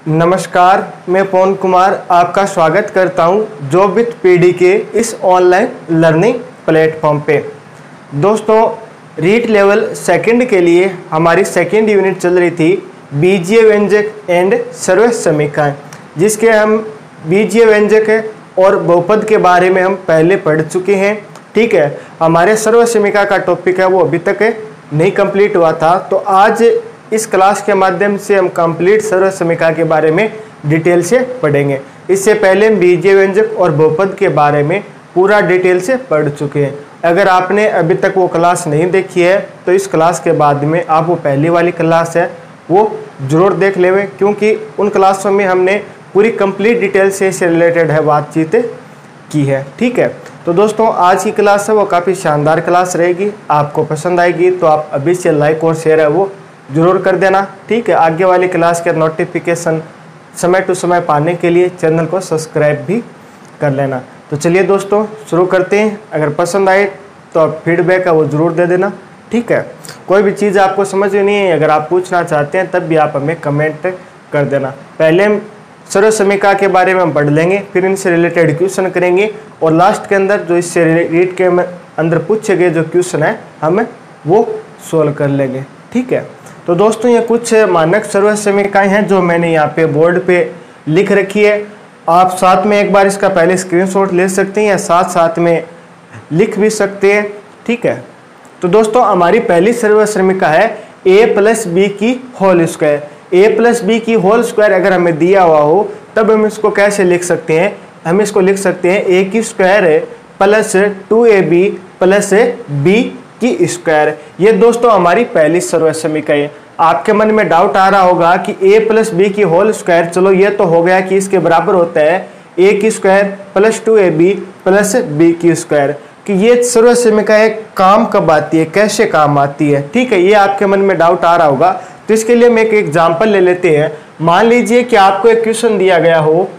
नमस्कार, मैं पवन कुमार आपका स्वागत करता हूं जॉब विथ पीडी के इस ऑनलाइन लर्निंग प्लेटफॉर्म पे। दोस्तों, रीट लेवल सेकंड के लिए हमारी सेकंड यूनिट चल रही थी बीजीय व्यंजक एंड सर्व समीकरण, जिसके हम बीजीय व्यंजक और बहुपद के बारे में हम पहले पढ़ चुके हैं। ठीक है, हमारे सर्व समीकरण का टॉपिक है वो अभी तक नहीं कंप्लीट हुआ था, तो आज इस क्लास के माध्यम से हम कंप्लीट सर्व समीकरण के बारे में डिटेल से पढ़ेंगे। इससे पहले हम बीजीय व्यंजक और बहुपद के बारे में पूरा डिटेल से पढ़ चुके हैं। अगर आपने अभी तक वो क्लास नहीं देखी है तो इस क्लास के बाद में आप वो पहली वाली क्लास है वो ज़रूर देख लेंगे, क्योंकि उन क्लासों में हमने पूरी कंप्लीट डिटेल से इससे रिलेटेड है बातचीत की है। ठीक है, तो दोस्तों आज की क्लास है वो काफ़ी शानदार क्लास रहेगी, आपको पसंद आएगी तो आप अभी से लाइक और शेयर है वो ज़रूर कर देना। ठीक है, आगे वाली क्लास के नोटिफिकेशन समय टू समय पाने के लिए चैनल को सब्सक्राइब भी कर लेना। तो चलिए दोस्तों शुरू करते हैं। अगर पसंद आए तो आप फीडबैक है वो ज़रूर दे देना। ठीक है, कोई भी चीज़ आपको समझ में नहीं है, अगर आप पूछना चाहते हैं तब भी आप हमें कमेंट कर देना। पहले हम सर्व समीकरण के बारे में हम पढ़ लेंगे, फिर इनसे रिलेटेड क्वेश्चन करेंगे और लास्ट के अंदर जो इससे रीट के अंदर पूछे गए जो क्वेश्चन है हम वो सोल्व कर लेंगे। ठीक है, तो दोस्तों ये कुछ मानक सर्व समीकरण हैं जो मैंने यहाँ पे बोर्ड पे लिख रखी है। आप साथ में एक बार इसका पहले स्क्रीनशॉट ले सकते हैं या साथ साथ में लिख भी सकते हैं। ठीक है, तो दोस्तों हमारी पहली सर्व समीकरण है a प्लस बी की whole square. a plus b की होल स्क्वायर अगर हमें दिया हुआ हो तब हम इसको कैसे लिख सकते हैं? हम इसको लिख सकते हैं a की square plus 2ab plus b की स्क्वायर। ये दोस्तों हमारी पहली सर्व समीकरण है। आपके मन में डाउट आ रहा होगा कि a प्लस बी की होल स्क्वायर, चलो ये तो हो गया कि इसके बराबर होता है a की square plus 2ab plus b की स्क्वायर, कि ये सर्व समीकरण काम कब आती है, कैसे काम आती है। ठीक है, ये आपके मन में डाउट आ रहा होगा, तो इसके लिए मैं एक एग्जाम्पल ले लेते हैं। मान लीजिए कि आपको एक क्वेश्चन दिया गया हो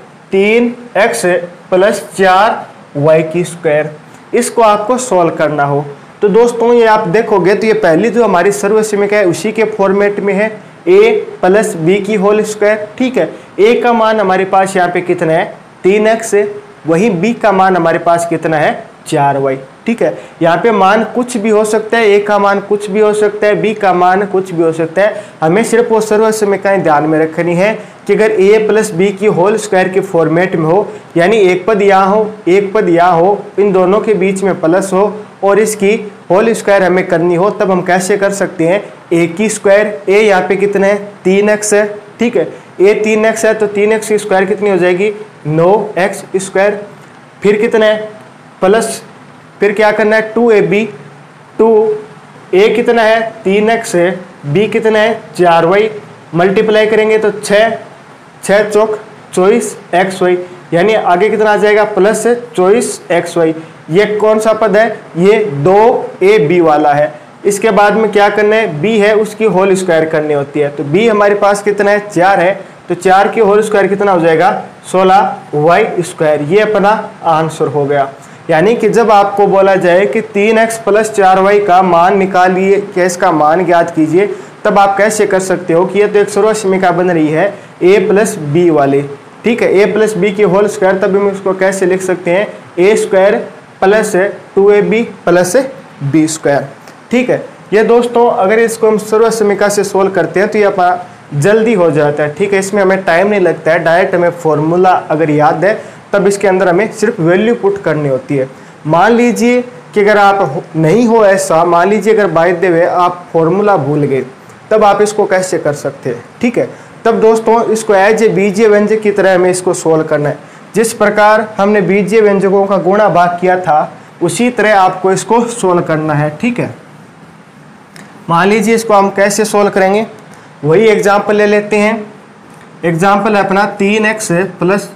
3x प्लस 4y की स्क्वायर, इसको आपको सॉल्व करना हो। तो दोस्तों ये आप देखोगे तो ये पहली जो हमारी सर्व समीकरण है उसी के फॉर्मेट में है a प्लस बी की होल स्क्वायर। ठीक है, a का मान हमारे पास यहाँ पे कितना है 3x, वही b का मान हमारे पास कितना है 4y। ठीक है, यहाँ पे मान कुछ भी हो सकता है, a का मान कुछ भी हो सकता है, b का मान कुछ भी हो सकता है। हमें सिर्फ वो सर्व समीकरण ध्यान में रखनी है कि अगर a प्लस बी की होल स्क्वायर के फॉर्मेट में हो, यानी एक पद यहाँ हो एक पद यहाँ हो, इन दोनों के बीच में प्लस हो और इसकी होल स्क्वायर हमें करनी हो, तब हम कैसे कर सकते हैं? a की स्क्वायर, a यहाँ पे कितना है 3x है। ठीक है, a 3x है तो 3x की स्क्वायर कितनी हो जाएगी 9x स्क्वायर। फिर कितना है प्लस, फिर क्या करना है 2ab, 2a कितना है 3x है, b कितना है 4y, मल्टीप्लाई करेंगे तो 6 चौक 24xy, यानी आगे कितना आ जाएगा प्लस 24xy। ये कौन सा पद है? ये 2ab वाला है। इसके बाद में क्या करना है? b है उसकी होल स्क्वायर करनी होती है, तो b हमारे पास कितना है 4 है, तो 4 की होल स्क्वायर कितना हो जाएगा 16y स्क्वायर। ये अपना आंसर हो गया। यानी कि जब आपको बोला जाए कि 3x प्लस 4y का मान निकालिए, क्या इसका मान ज्ञात कीजिए, तब आप कैसे कर सकते हो कि ये तो एक सर्व समीकरण बन रही है a प्लस बी वाली। ठीक है, a प्लस बी की होल स्क्वायर, तब हम इसको कैसे लिख सकते हैं a square plus 2ab plus b square. ठीक है, ये दोस्तों अगर इसको हम सर्व समीकरण से सोल्व करते हैं तो ये अपना जल्दी हो जाता है। ठीक है, इसमें हमें टाइम नहीं लगता है, डायरेक्ट हमें फॉर्मूला अगर याद है तब इसके अंदर हमें सिर्फ वैल्यू पुट करनी होती है। मान लीजिए कि अगर आप नहीं हो ऐसा, मान लीजिए अगर बाय द वे आप फॉर्मूला भूल गए, तब आप इसको कैसे कर सकते हैं? ठीक है, तब दोस्तों इसको एज ए बीजीय व्यंजक की तरह हमें इसको सोल्व करना है। जिस प्रकार हमने बीजीय व्यंजकों का गुणा भाग किया था उसी तरह आपको इसको सोल्व करना है। ठीक है, मान लीजिए इसको हम कैसे सोल्व करेंगे, वही एग्जाम्पल ले लेते हैं। एग्जाम्पल है अपना 3x प्लस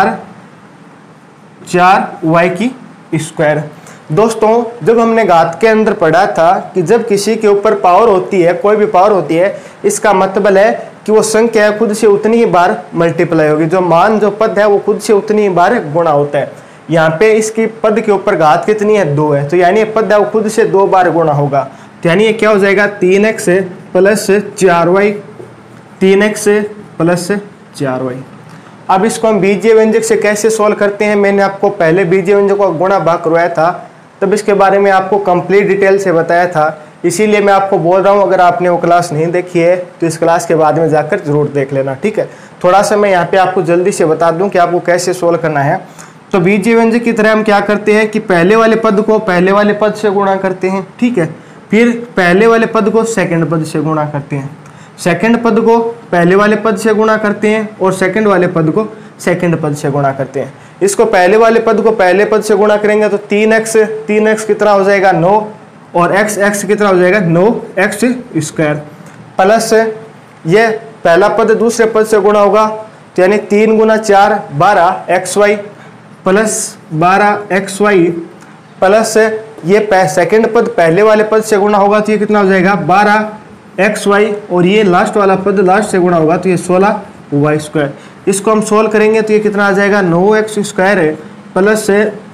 4y की स्क्वायर। दोस्तों जब हमने घात के अंदर पढ़ा था कि जब किसी के ऊपर पावर होती है, कोई भी पावर होती है, इसका मतलब है कि वो संख्या खुद से उतनी ही बार मल्टीप्लाई होगी, जो मान जो पद है वो खुद से उतनी ही बार गुणा होता है। यहाँ पे इसकी पद के ऊपर घात कितनी है 2 है, तो यानी पद है वो खुद से 2 बार गुणा होगा। तो यानी ये क्या हो जाएगा 3x plus 4y, 3x plus 4y। अब इसको हम बीजीय व्यंजक से कैसे सोल्व करते हैं, मैंने आपको पहले बीजीय व्यंजक को गुणा भाग करवाया था, तब इसके बारे में आपको कंप्लीट डिटेल से बताया था, इसीलिए मैं आपको बोल रहा हूँ अगर आपने वो क्लास नहीं देखी है तो इस क्लास के बाद में जाकर जरूर देख लेना, ठीक है। थोड़ा सा मैं यहाँ पे आपको जल्दी से बता दूँ कि आपको कैसे सोल्व करना है। तो बीजीय व्यंजक की तरह हम क्या करते हैं कि पहले वाले पद को पहले वाले पद से गुणा करते हैं, ठीक है, फिर पहले वाले पद को सेकंड पद से गुणा करते हैं, सेकंड पद को पहले वाले पद से गुणा करते हैं और सेकंड वाले पद को सेकंड पद से गुणा करते हैं। इसको पहले वाले पद को पहले पद से गुणा करेंगे तो 3x कितना हो जाएगा 9 और x कितना हो जाएगा 9x² प्लस ये पहला पद दूसरे पद से गुणा होगा तो यानी 3 गुना 4 12xy प्लस 12xy प्लस ये सेकंड पद पहले वाले पद से गुणा होगा तो ये कितना हो जाएगा 12xy और ये लास्ट वाला पद लास्ट से गुणा होगा तो ये 16y²। इसको हम सोल्व करेंगे तो ये कितना आ जाएगा 9x² plus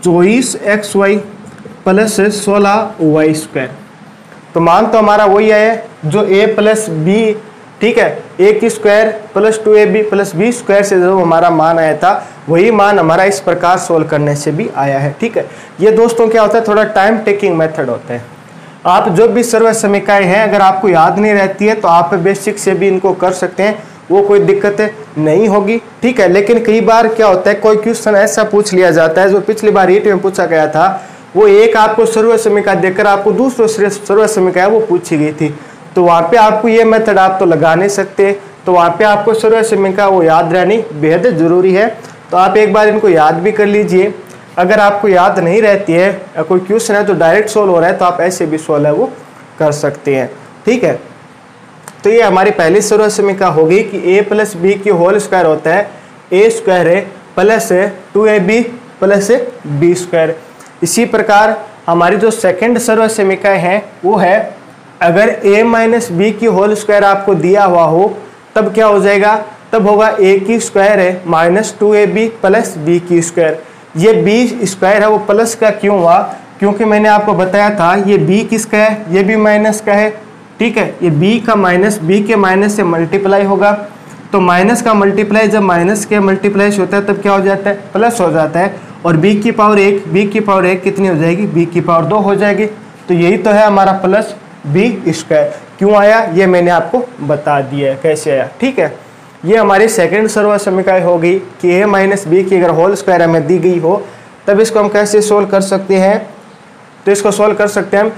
24xy plus 16y²। तो मान तो हमारा वही है जो a प्लस बी, ठीक है, a² plus 2ab plus b² से जो हमारा मान आया था वही मान हमारा इस प्रकार सोल्व करने से भी आया है, ठीक है। ये दोस्तों क्या होता है, थोड़ा टाइम टेकिंग मेथड होता है। आप जो भी सर्व समीकरण हैं अगर आपको याद नहीं रहती है तो आप बेसिक से भी इनको कर सकते हैं, वो कोई दिक्कत नहीं होगी, ठीक है। लेकिन कई बार क्या होता है कोई क्वेश्चन ऐसा पूछ लिया जाता है जो पिछली बार रीट में पूछा गया था, वो एक आपको सर्व समीकरण देकर आपको दूसरा सर्व समीकरण वो पूछी गई थी, तो वहाँ पे आपको ये मेथड आप तो लगा नहीं सकते, तो वहाँ पे आपको सर्व समीकरण वो याद रहनी बेहद जरूरी है। तो आप एक बार इनको याद भी कर लीजिए। अगर आपको याद नहीं रहती है या कोई क्वेश्चन है तो डायरेक्ट सोल्व हो रहा है तो आप ऐसे भी सोल्व है वो कर सकते हैं, ठीक है। तो ये हमारी पहली सर्व समीकरण होगी कि a प्लस बी की होल स्क्वायर होता है a² plus 2ab plus b²। इसी प्रकार हमारी जो सेकंड सर्व समीकरण है वो है अगर a माइनस बी की होल स्क्वायर आपको दिया हुआ हो तब क्या हो जाएगा, तब होगा a² minus 2ab plus b²। ये b² है वो प्लस का क्यों हुआ, क्योंकि मैंने आपको बताया था ये b किसका है, ये भी माइनस का है, ठीक है। ये b का माइनस b के माइनस से मल्टीप्लाई होगा, तो माइनस का मल्टीप्लाई जब माइनस के मल्टीप्लाई से होता है तब क्या हो जाता है, प्लस हो जाता है। और b की पावर 1 कितनी हो जाएगी, b की पावर 2 हो जाएगी। तो यही तो है हमारा प्लस b²। क्यों आया ये मैंने आपको बता दिया है कैसे आया, ठीक है। ये हमारी सेकंड सर्व समीकरण होगी कि a माइनस बी की अगर होल स्क्वायर हमें दी गई हो तब इसको हम कैसे सोल्व कर सकते हैं, तो इसको सोल्व कर सकते हैं हम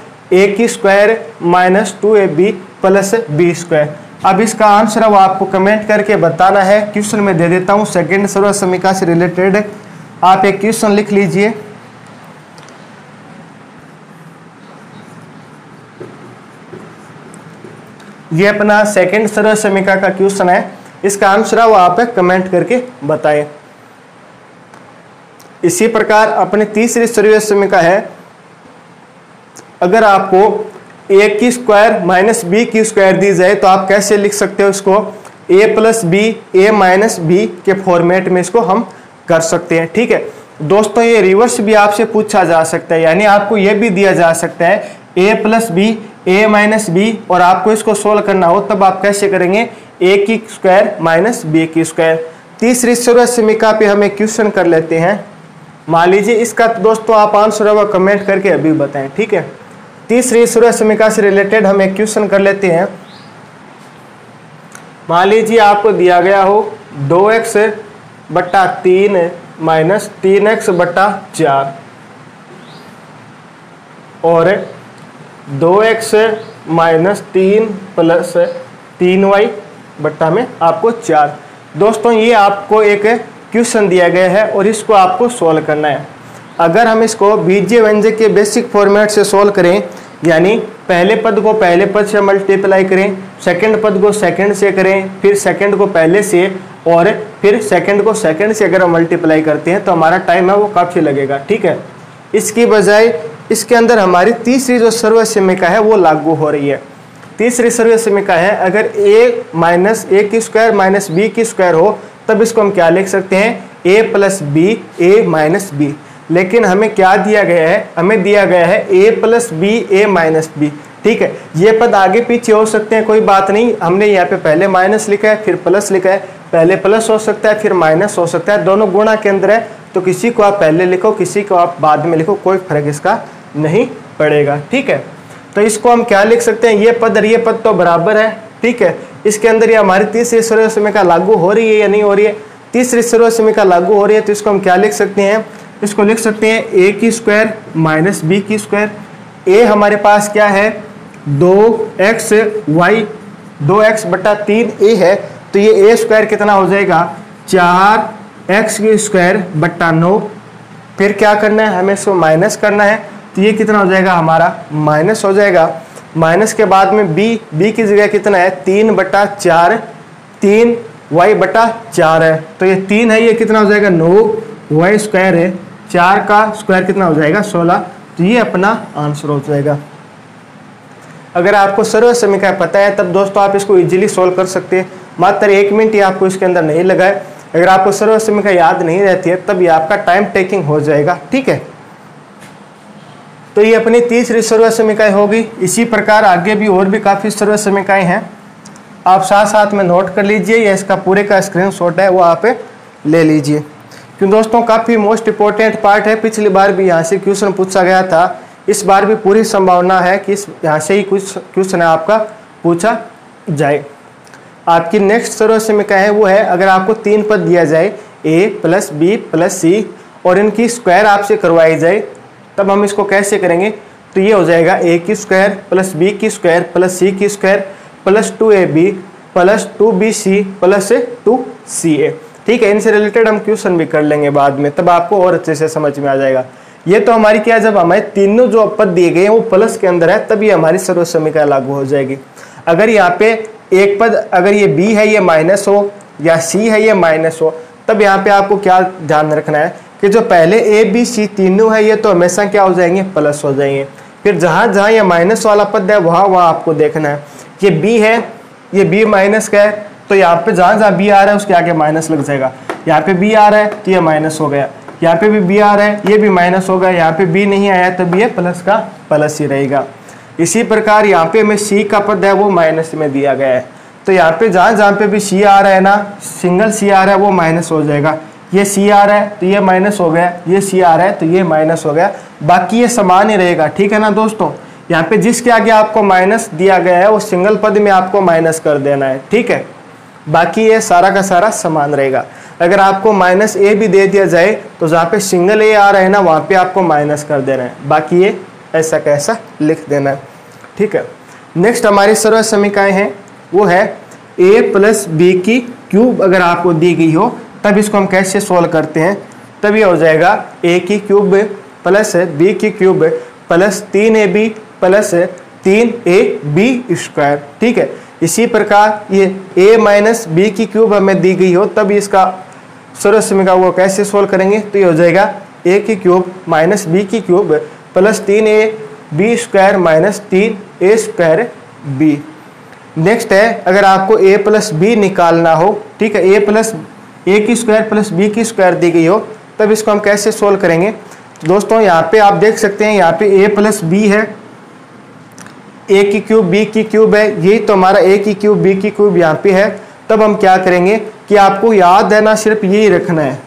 a² minus 2ab plus b²। अब इसका आंसर वो आपको कमेंट करके बताना है, क्वेश्चन में दे देता हूँ सेकंड सर्व समीकरण से रिलेटेड। आप एक क्वेश्चन लिख लीजिए, ये अपना सेकंड सर्व समीकरण का क्वेश्चन है, इसका आंसर वो आप कमेंट करके बताएं। इसी प्रकार अपने तीसरी सर्व समीकरण है अगर आपको a² माइनस b² दी जाए तो आप कैसे लिख सकते हो इसको, a plus b a minus b के फॉर्मेट में इसको हम कर सकते हैं, ठीक है। दोस्तों ये रिवर्स भी आपसे पूछा जा सकता है, यानी आपको ये भी दिया जा सकता है a plus b a minus b और आपको इसको सोल्व करना हो तब आप कैसे करेंगे a² माइनस b²। तीसरी सर्व समीकरण पे हम एक क्वेश्चन कर लेते हैं। मान लीजिए इसका दोस्तों आप आंसर कमेंट करके अभी बताएं, ठीक है। तीसरी सर्व समीकरण से रिलेटेड हम एक क्वेश्चन कर लेते हैं। मान लीजिए आपको दिया गया हो 2x/3 माइनस 3x/4 और 2x माइनस 3 प्लस 3y/4। दोस्तों ये आपको एक क्वेश्चन दिया गया है और इसको आपको सोल्व करना है। अगर हम इसको बीजीय व्यंजक के बेसिक फॉर्मेट से सोल्व करें, यानी पहले पद को पहले पद से मल्टीप्लाई करें, सेकंड पद को सेकंड से करें, फिर सेकंड को पहले से और फिर सेकंड को सेकंड से अगर हम मल्टीप्लाई करते हैं तो हमारा टाइम है वो काफ़ी लगेगा, ठीक है। इसकी बजाय इसके अंदर हमारी तीसरी जो सर्व समीकरण है वो लागू हो रही है। तीसरी सर्व समीकरण है अगर a minus a² minus b² हो तब इसको हम क्या लिख सकते हैं, a plus b a minus b. लेकिन हमें क्या दिया गया है, हमें दिया गया है a plus b a minus b, ठीक है। ये पद आगे पीछे हो सकते हैं, कोई बात नहीं। हमने यहाँ पे पहले माइनस लिखा है फिर प्लस लिखा है, पहले प्लस हो सकता है फिर माइनस हो सकता है, दोनों गुणा के अंदर है, तो किसी को आप पहले लिखो किसी को आप बाद में लिखो, कोई फर्क इसका नहीं पड़ेगा। ठीक है, तो इसको हम क्या लिख सकते हैं, ये पद और ये पद तो बराबर है। ठीक है, इसके अंदर ये हमारी तीसरी सर्वोच्च समीकरण लागू हो रही है या नहीं हो रही है, तीसरी सर्वोच्च समीकरण लागू हो रही है, तो इसको हम क्या लिख सकते हैं, इसको लिख सकते हैं ए की स्क्वायर माइनस बी की स्क्वायर। ए हमारे पास क्या है 2xy 2x बटा 3a है, तो ये a स्क्वायर कितना हो जाएगा 4x की स्क्वायर बटा 9। फिर क्या करना है, हमें इसको माइनस करना है, तो ये कितना हो जाएगा हमारा माइनस हो जाएगा। माइनस के बाद में b की जगह कितना है 3 बटा 4, 3y बटा 4 है, तो ये 3 है, ये कितना हो जाएगा 9y स्क्वायर है, 4 का स्क्वायर कितना हो जाएगा 16, तो ये अपना आंसर हो जाएगा। अगर आपको सर्वोच्च समीकरण पता है तब दोस्तों आप इसको इजीली सोल्व कर सकते हैं, मात्र 1 मिनट ही आपको इसके अंदर नहीं लगा है। अगर आपको सर्वोच्च समीकरण याद नहीं रहती है तब ये आपका टाइम टेकिंग हो जाएगा। ठीक है, तो ये अपनी तीसरी सर्वोच्च समीकरण होगी। इसी प्रकार आगे भी और भी काफ़ी सर्वोच्च समीकरण हैं, आप साथ साथ में नोट कर लीजिए, या इसका पूरे का स्क्रीनशॉट है वो आप ले लीजिए, क्योंकि दोस्तों काफ़ी मोस्ट इंपॉर्टेंट पार्ट है। पिछली बार भी यहाँ से क्वेश्चन पूछा गया था, इस बार भी पूरी संभावना है कि यहाँ से ही कुछ क्वेश्चन आपका पूछा जाए। आपकी नेक्स्ट सर्वोच्च समीकरण है वो है, अगर आपको 3 पद दिया जाए a plus b plus c और इनकी स्क्वायर आपसे करवाई जाए, तब हम इसको कैसे करेंगे, तो ये हो जाएगा a की स्क्वायर प्लस बी की स्क्वायर प्लस सी की square plus 2ab plus 2bc plus 2ca। ठीक है, इनसे रिलेटेड हम क्वेश्चन भी कर लेंगे बाद में, तब आपको और अच्छे से समझ में आ जाएगा। ये तो हमारी क्या, जब हमारे तीनों जो पद दिए गए हैं वो प्लस के अंदर है तब ये हमारी सर्वोच्च समीकरण लागू हो जाएगी। अगर यहाँ पे एक पद, अगर ये b है ये माइनस हो या c है ये माइनस हो, तब यहाँ पे आपको क्या ध्यान रखना है कि जो पहले a b c तीनों है ये तो हमेशा क्या हो जाएंगे प्लस हो जाएंगे। फिर जहाँ जहाँ ये माइनस वाला पद है वहाँ आपको देखना है, ये b है ये b माइनस का है, तो यहाँ पे जहाँ जहाँ b आ रहा है उसके आगे माइनस लग जाएगा। यहाँ पे b आ रहा है तो ये माइनस हो गया, यहाँ पे भी b आ रहा है ये भी माइनस होगा, यहाँ पे b नहीं आया तब ये प्लस का प्लस ही रहेगा। इसी प्रकार यहाँ पे हमें c का पद है वो माइनस में दिया गया है, तो यहाँ पे जहाँ जहाँ पे भी c आ रहा है ना, सिंगल c आ रहा है वो माइनस हो जाएगा। ये c आ रहा है तो ये माइनस हो गया, ये c आ रहा है तो ये माइनस हो गया, बाकी ये समान ही रहेगा। ठीक है ना दोस्तों, यहाँ पे जिसके आगे आपको माइनस दिया गया है वो सिंगल पद में आपको माइनस कर देना है। ठीक है, बाकी ये सारा का सारा समान रहेगा। अगर आपको माइनस ए भी दे दिया जाए तो जहाँ पे सिंगल ए आ रहा है ना वहाँ पे आपको माइनस कर देना है, बाकी ये ऐसा कैसा लिख देना है। ठीक है, नेक्स्ट हमारी सर्वोच्च समीकरण है वो है a प्लस बी की क्यूब अगर आपको दी गई हो तब इसको हम कैसे सोल्व करते हैं, तब ये हो जाएगा a की क्यूब प्लस b की cube plus 3ab plus 3ab square. ठीक है, इसी प्रकार ये a माइनस बी की क्यूब हमें दी गई हो तब इसका सर्वोच्च समीकरण वो कैसे सोल्व करेंगे, तो ये हो जाएगा a की क्यूब माइनस बी की cube plus 3ab square minus 3a square b। Next है, अगर आपको a प्लस बी निकालना हो, ठीक है, a की स्क्वायर प्लस b की स्क्वायर दी गई हो तब इसको हम कैसे सोल्व करेंगे। दोस्तों यहाँ पे आप देख सकते हैं, यहाँ पे a प्लस बी है, a की क्यूब b की क्यूब है, यही तो हमारा a की क्यूब b की क्यूब यहाँ पे है। तब हम क्या करेंगे कि आपको याद है ना, सिर्फ यही रखना है,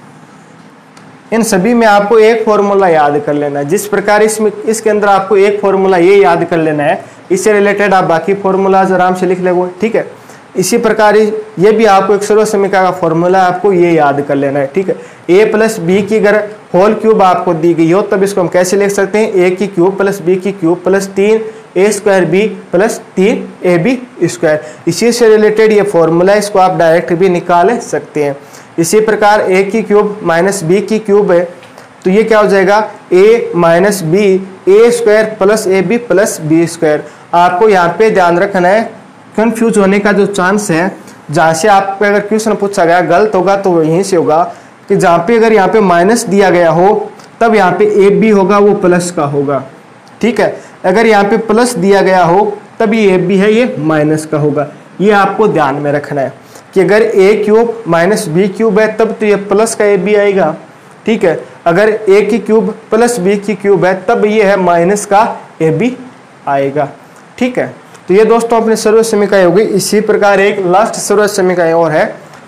इन सभी में आपको एक फॉर्मूला याद कर लेना है। जिस प्रकार इसके अंदर आपको एक फॉर्मूला ये याद कर लेना है, इससे रिलेटेड आप बाकी फॉर्मूलाज आराम से लिख लेंगे। ठीक है, इसी प्रकार ये भी आपको एक सर्वोच्च समीकरण का फॉर्मूला आपको ये याद कर लेना है। ठीक है, a प्लस बी की अगर होल क्यूब आपको दी गई हो तब इसको हम कैसे लिख सकते हैं, a की क्यूब प्लस b की cube plus 3a square b plus 3ab square. इसी से रिलेटेड ये फॉर्मूला, इसको आप डायरेक्ट भी निकाल सकते हैं। इसी प्रकार a की क्यूब माइनस b की क्यूब है तो ये क्या हो जाएगा a minus b a square plus ab plus b square. आपको यहाँ पे ध्यान रखना है, कंफ्यूज होने का जो चांस है, जहाँ से आप पे अगर क्वेश्चन पूछा गया गलत होगा तो यहीं से होगा कि जहाँ पे अगर यहाँ पे माइनस दिया गया हो तब यहाँ पे ए बी होगा वो प्लस का होगा। ठीक है, अगर यहाँ पे प्लस दिया गया हो तब ये ए बी है ये माइनस का होगा। ये आपको ध्यान में रखना है कि अगर a cube minus b cube है तब तो ये प्लस का ए बी आएगा। ठीक है, अगर ए की क्यूब प्लस बी की क्यूब है तब ये है माइनस का ए बी आएगा। ठीक है, तो ये दोस्तों अपने सर्वोच्च समीकरण होगी। इसी प्रकार एक लास्ट सर्वोच्च समीकरण और है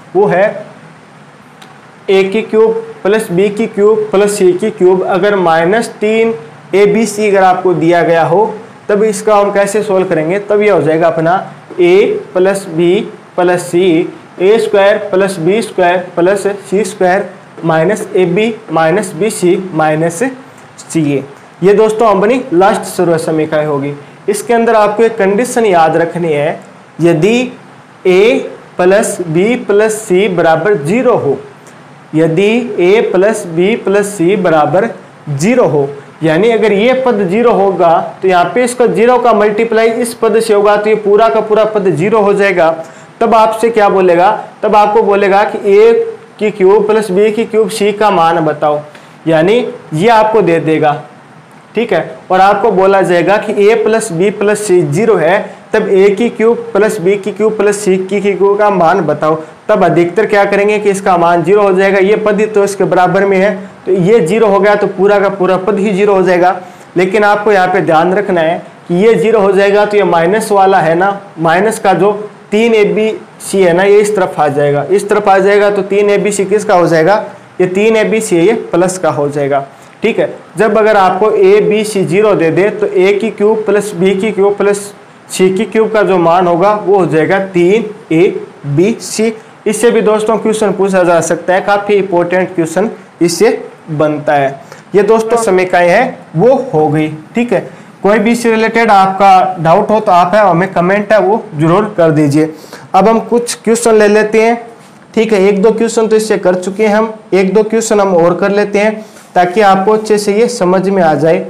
वो है ए की क्यूब प्लस बी की क्यूब प्लस सी की क्यूब। अगर -3 ABC अगर आपको दिया गया हो तब इसका हम कैसे सोल्व करेंगे, तब यह हो जाएगा अपना a plus b plus c a square plus b square plus c square minus AB minus BC minus CA। ये दोस्तों अपनी लास्ट सर्व समीकरण होगी। इसके अंदर आपको एक कंडीशन याद रखनी है, यदि a plus b plus c बराबर 0 हो, यदि a plus b plus c बराबर 0 हो, यानी अगर ये पद 0 होगा तो यहाँ पे इसका 0 का मल्टीप्लाई इस पद से होगा तो ये पूरा का पूरा पद 0 हो जाएगा। तब आपसे क्या बोलेगा, तब आपको बोलेगा कि a की क्यूब प्लस बी की क्यूब सी का मान बताओ, यानी ये आपको दे देगा, ठीक है। और आपको बोला जाएगा कि a plus b plus c 0 है, तब a की क्यूब प्लस बी की क्यूब प्लस सी की क्यूब का मान बताओ। तब अधिकतर क्या करेंगे कि इसका मान 0 हो जाएगा, ये पद ही तो इसके बराबर में है तो ये 0 हो गया तो पूरा का पूरा पद ही 0 हो जाएगा। लेकिन आपको यहाँ पे ध्यान रखना है कि ये 0 हो जाएगा तो ये माइनस वाला है ना, माइनस का जो 3ABC है ना ये इस तरफ आ जाएगा, इस तरफ आ जाएगा तो 3ABC किसका हो जाएगा, ये 3ABC है, ये प्लस का हो जाएगा, ठीक है। जब अगर आपको ABC 0 दे दे तो a की क्यूब प्लस बी की क्यूब प्लस सी की क्यूब का जो मान होगा वो हो जाएगा 3ABC। इससे भी दोस्तों क्वेश्चन पूछा जा सकता है, काफी इंपॉर्टेंट क्वेश्चन इससे बनता है। ये दोस्तों समीकरण है वो हो गई, ठीक है। कोई भी इससे रिलेटेड आपका डाउट हो तो आप है हमें कमेंट है वो जरूर कर दीजिए। अब हम कुछ क्वेश्चन ले लेते हैं, ठीक है। 1-2 क्वेश्चन तो इससे कर चुके हैं हम, 1-2 क्वेश्चन हम और कर लेते हैं ताकि आपको अच्छे से ये समझ में आ जाए।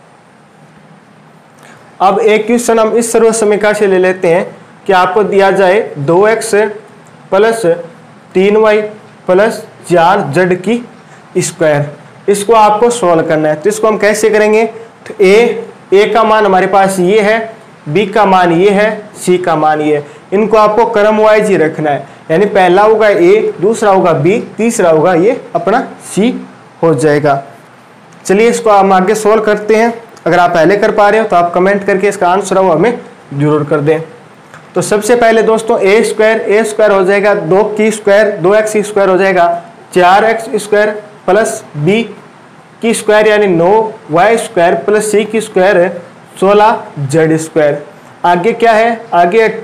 अब एक क्वेश्चन हम इस सर्व समीकरण से ले लेते हैं कि आपको दिया जाए 2x plus 3y plus 4z की स्क्वायर, इसको आपको सोल्व करना है। तो इसको हम कैसे करेंगे, तो a का मान हमारे पास ये है, b का मान ये है, c का मान ये है। इनको आपको क्रम वाइज ही रखना है, यानी पहला होगा a, दूसरा होगा b, तीसरा होगा ये अपना c हो जाएगा। चलिए इसको हम आगे सोल्व करते हैं। अगर आप पहले कर पा रहे हो तो आप कमेंट करके इसका आंसर वो हमें जरूर कर दें। तो सबसे पहले दोस्तों a स्क्वायर हो जाएगा 2 की स्क्वायर, 2x स्क्वायर हो जाएगा 4x स्क्वायर प्लस b की स्क्वायर यानी 9y स्क्वायर प्लस c की स्क्वायर 16z स्क्वायर। आगे क्या है, आगे है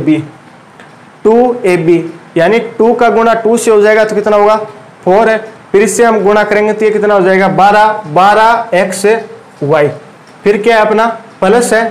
2ab यानी 2 का गुणा 2 से हो जाएगा तो कितना होगा 4 है, फिर इससे हम गुणा करेंगे तो ये कितना हो जाएगा 12xy। फिर क्या है अपना प्लस है,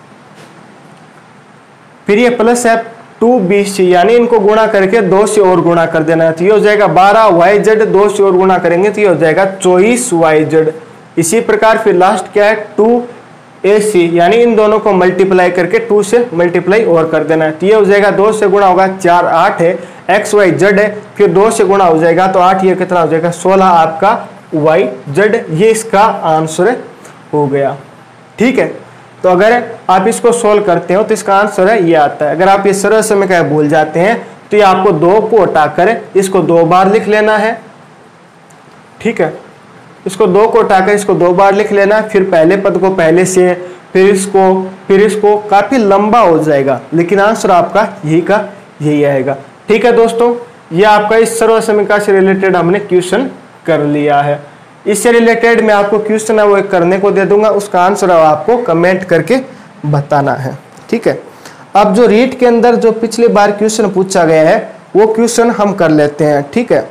फिर ये प्लस है 2bc यानी इनको गुणा करके 2 से और गुणा कर देना है तो ये हो जाएगा 12yz, 2 से और गुणा करेंगे तो ये हो जाएगा 24yz। इसी प्रकार फिर लास्ट क्या है 2ac यानी इन दोनों को मल्टीप्लाई करके 2 से मल्टीप्लाई और कर देना है तो ये हो जाएगा 2 से गुणा होगा 4 8 है, xyz है, फिर 2 से गुणा हो जाएगा तो 8 ये कितना हो जाएगा 16 आपका yz। ये इसका आंसर हो गया, ठीक है। तो अगर आप इसको सोल्व करते हो तो इसका आंसर है ये आता है। अगर आप ये सरल समीकरण भूल जाते हैं तो ये आपको 2 को हटाकर इसको 2 बार लिख लेना है, ठीक है। इसको 2 को हटाकर इसको 2 बार लिख लेना है, फिर पहले पद को पहले से, फिर इसको काफी लंबा हो जाएगा, लेकिन आंसर आपका यही आएगा, ठीक है दोस्तों। ये आपका इस सर्व समीकरण से रिलेटेड हमने क्वेश्चन कर लिया है। इससे रिलेटेड मैं आपको क्वेश्चन है वो करने को दे दूंगा, उसका आंसर आपको कमेंट करके बताना है, ठीक है। अब जो रीट के अंदर जो पिछली बार क्वेश्चन पूछा गया है वो क्वेश्चन हम कर लेते हैं, ठीक है।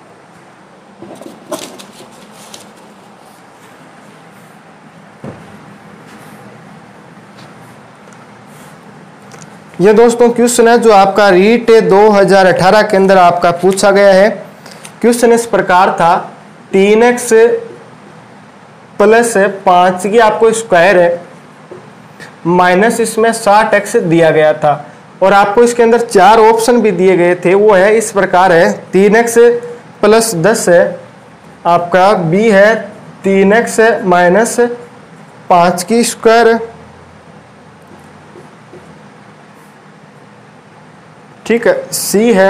ये दोस्तों क्वेश्चन है जो आपका रीट 2018 के अंदर आपका पूछा गया है। क्वेश्चन इस प्रकार था 3x प्लस 5 की आपको स्क्वायर है माइनस इसमें 60x दिया गया था और आपको इसके अंदर 4 ऑप्शन भी दिए गए थे। वो है इस प्रकार है 3x प्लस 10 है आपका, b है 3x माइनस 5 की स्क्वायर, ठीक है, c है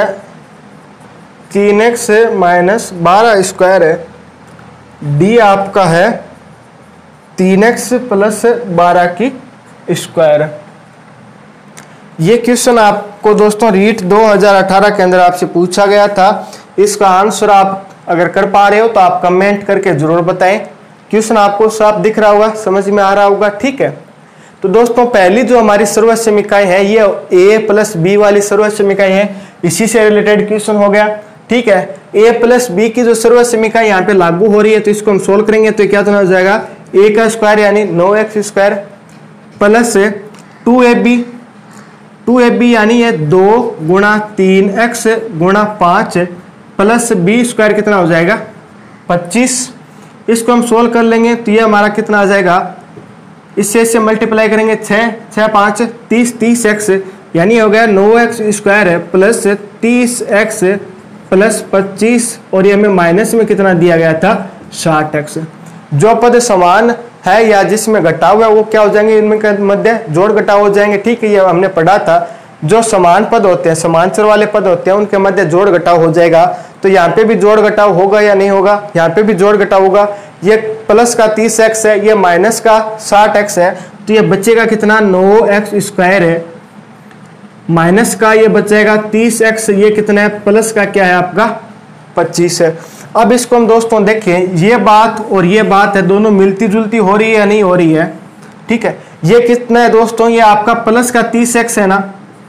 3x माइनस 12 स्क्वायर है, d आपका है 3x प्लस 12 की स्क्वायर। ये क्वेश्चन आपको दोस्तों रीट 2018 के अंदर आपसे पूछा गया था। इसका आंसर आप अगर कर पा रहे हो तो आप कमेंट करके जरूर बताएं। क्वेश्चन आपको साफ दिख रहा होगा, समझ में आ रहा होगा, ठीक है। तो दोस्तों पहली जो हमारी सर्वसम इकाई है ये a प्लस बी वाली सर्वसम इकाई है, इसी से रिलेटेड क्वेश्चन हो गया, ठीक है। a प्लस बी की जो सर्वसम इकाई यहाँ पे लागू हो रही है तो इसको हम सोल्व करेंगे तो क्या हो जाएगा a का स्क्वायर यानी 9x स्क्वायर प्लस 2ab यानी ये 2 गुणा 3x गुणा 5 प्लस बी स्क्वायर कितना हो जाएगा 25। इसको हम सोल्व कर लेंगे तो ये हमारा कितना आ जाएगा, इससे मल्टीप्लाई करेंगे 6 5 30x यानी हो गया 9x square plus 30x plus 25 और ये हमें माइनस में कितना दिया गया था 60x। जो पद समान है या जिसमें घटाव है वो क्या हो जाएंगे, इनमें मध्य जोड़ घटाव हो जाएंगे, ठीक है। ये हमने पढ़ा था जो समान पद होते हैं, समांतर वाले पद होते हैं उनके मध्य जोड़ घटाव हो जाएगा। तो यहाँ पे भी जोड़ घटाव होगा या नहीं होगा, यहाँ पे भी जोड़ घटाव होगा। ये प्लस का 30x है, ये माइनस का 60x है, तो ये बचेगा कितना 9x स्क्वायर है, माइनस का ये बचेगा 30x, ये कितना है प्लस का क्या है आपका 25 है। अब इसको हम दोस्तों देखें, ये बात और ये बात है दोनों मिलती जुलती हो रही है या नहीं हो रही है, ठीक है। ये कितना है दोस्तों, ये आपका प्लस का 30x है ना,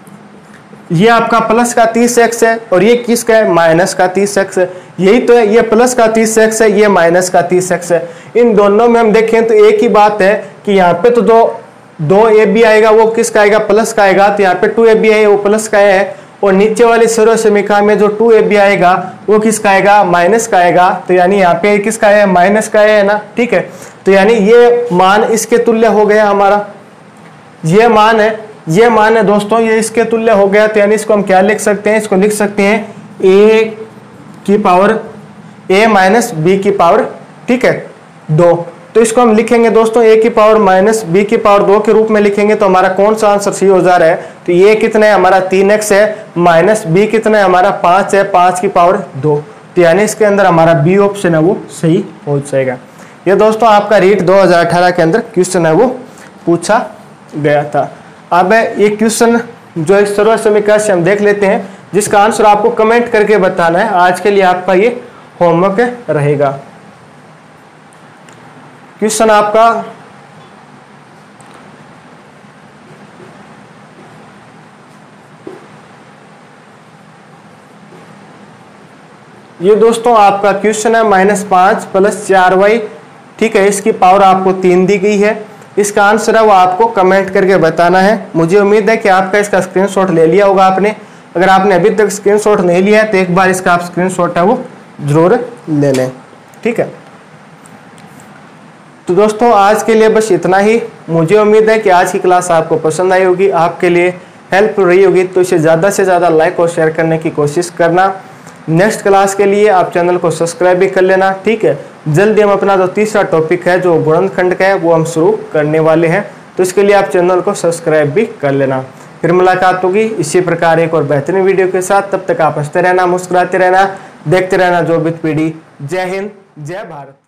ये आपका प्लस का 30x है और ये किसका है माइनस का 30x है, यही तो है। ये प्लस का 30x है, ये माइनस का 30x है। इन दोनों में हम देखें तो एक ही बात है कि यहाँ पे तो दो ab आएगा, वो किसका आएगा प्लस का आएगा, तो यहाँ पे 2ab है वो प्लस का है, और नीचे वाली सर्वसमीका में जो 2ab आएगा वो किसका आएगा माइनस का आएगा, तो यानी यहाँ पे किसका है माइनस का है ना, ठीक है। तो यानी ये मान इसके तुल्य हो गया हमारा, ये मान है दोस्तों ये इसके तुल्य हो गया। तो यानी इसको हम क्या लिख सकते हैं, इसको लिख सकते हैं a की पावर a माइनस बी की पावर, ठीक है 2। तो इसको हम लिखेंगे दोस्तों a की पावर माइनस बी की पावर 2 के रूप में लिखेंगे। तो हमारा कौन सा आंसर सही हो जा रहा है, तो ये कितना है हमारा 3x है, माइनस बी कितना है हमारा 5 है, 5 की पावर 2। तो यानी इसके अंदर हमारा बी ऑप्शन है वो सही हो जाएगा। ये दोस्तों आपका रीट 2018 के अंदर क्वेश्चन है वो पूछा गया था। अब ये क्वेश्चन जो इस सर्वसमीकरण से हम देख लेते हैं, जिसका आंसर आपको कमेंट करके बताना है। आज के लिए आपका ये होमवर्क रहेगा। क्वेश्चन आपका ये दोस्तों आपका क्वेश्चन है -5 प्लस 4y, ठीक है। इसकी पावर आपको 3 दी गई है। इसका आंसर है वो आपको कमेंट करके बताना है। मुझे उम्मीद है कि आपका इसका स्क्रीनशॉट ले लिया होगा आपने। अगर आपने अभी तक स्क्रीनशॉट नहीं लिया है तो एक बार इसका आप स्क्रीनशॉट है वो जरूर ले लें, ठीक है। तो दोस्तों आज के लिए बस इतना ही। मुझे उम्मीद है कि आज की क्लास आपको पसंद आई होगी, आपके लिए हेल्प रही होगी। तो इसे ज़्यादा से ज़्यादा लाइक और शेयर करने की कोशिश करना। नेक्स्ट क्लास के लिए आप चैनल को सब्सक्राइब भी कर लेना, ठीक है। जल्दी हम अपना जो तीसरा टॉपिक है जो गुणनखंड का है वो हम शुरू करने वाले हैं। तो इसके लिए आप चैनल को सब्सक्राइब भी कर लेना। फिर मुलाकात होगी इसी प्रकार एक और बेहतरीन वीडियो के साथ। तब तक आप हंसते रहना, मुस्कुराते रहना, देखते रहना जो विद पीडी। जय हिंद, जय भारत।